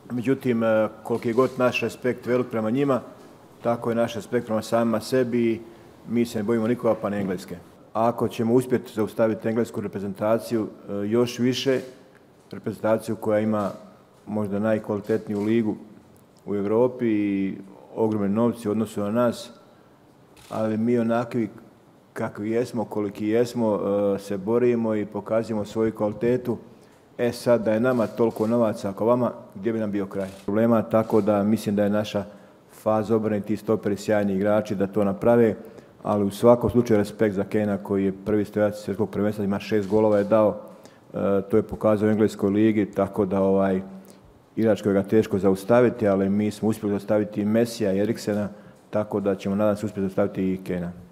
Međutim, koliki je god naš respekt velik prema njima, tako je naš respekt prema samima sebi i mi se ne bojimo nikoga pa ne Engleske. Ako ćemo uspjeti zaustaviti englesku reprezentaciju, još više, reprezentaciju koja ima možda najkvalitetniju ligu u Europi i ogromne novci u odnosu na nas, ali mi onakvi kakvi jesmo, koliki jesmo, se borimo i pokazujemo svoju kvalitetu. Sad da je nama toliko novaca ako vama, gdje bi nam bio kraj? Problema, tako da mislim da je naša faza obrane, ti stoperi sjajni igrači da to naprave, ali u svakom slučaju respekt za Kanea koji je prvi strelac svjetskog prvenstva, ima 6 golova je dao, to je pokazao u engleskoj ligi, tako da igrač kojega teško zaustaviti, ali mi smo uspjeli zaustaviti i Messija i Eriksena, tako da ćemo nadam se uspjeti zaustaviti i Kanea.